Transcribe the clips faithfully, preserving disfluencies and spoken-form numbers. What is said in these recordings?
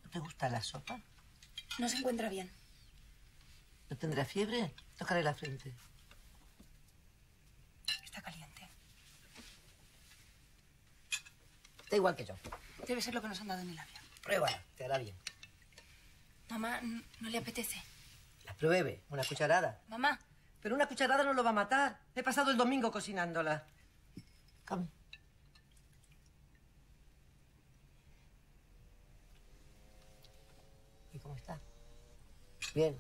¿No te gusta la sopa? No se encuentra bien. ¿No tendrá fiebre? Tócale la frente. Está caliente. Está igual que yo. Debe ser lo que nos han dado en el avión. Pruébala, te hará bien. Mamá, ¿no le apetece? La pruebe, una cucharada. Mamá. Pero una cucharada no lo va a matar. He pasado el domingo cocinándola. Come. ¿Y cómo está? Bien.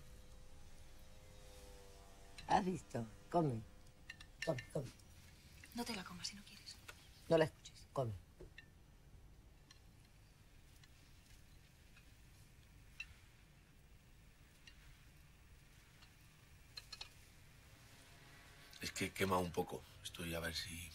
¿Has visto? Come. Come, come. No te la comas si no quieres. No la escuches. Come. Es que quema un poco. Estoy a ver si...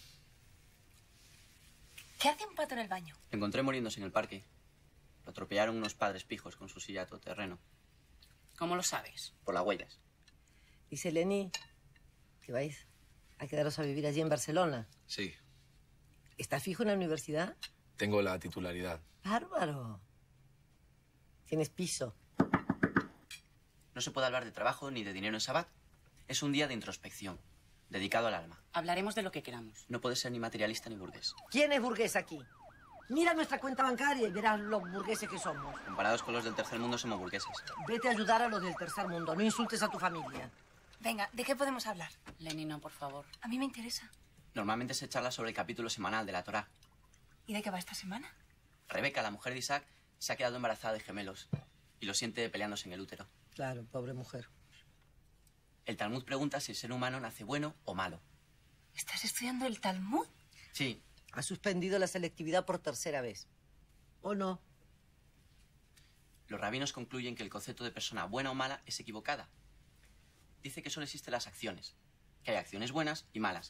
¿Qué hace un pato en el baño? Lo encontré muriéndose en el parque. Lo atropellaron unos padres pijos con su silla a todoterreno. ¿Cómo lo sabes? Por las huellas. Dice Leni que vais a quedaros a vivir allí en Barcelona. Sí. ¿Estás fijo en la universidad? Tengo la titularidad. ¡Bárbaro! Tienes piso. No se puede hablar de trabajo ni de dinero en Sabbat. Es un día de introspección, dedicado al alma. Hablaremos de lo que queramos. No puedes ser ni materialista ni burgués. ¿Quién es burgués aquí? Mira nuestra cuenta bancaria y verás los burgueses que somos. Comparados con los del tercer mundo, somos burgueses. Vete a ayudar a los del tercer mundo. No insultes a tu familia. Venga, ¿de qué podemos hablar? Lenina, por favor. A mí me interesa. Normalmente se charla sobre el capítulo semanal de la Torá. ¿Y de qué va esta semana? Rebeca, la mujer de Isaac, se ha quedado embarazada de gemelos y lo siente peleándose en el útero. Claro, pobre mujer. El Talmud pregunta si el ser humano nace bueno o malo. ¿Estás estudiando el Talmud? Sí. Ha suspendido la selectividad por tercera vez. ¿O no? Los rabinos concluyen que el concepto de persona buena o mala es equivocada. Dice que solo existen las acciones, que hay acciones buenas y malas.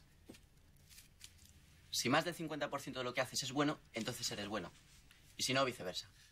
Si más del cincuenta por ciento de lo que haces es bueno, entonces eres bueno. Y si no, viceversa.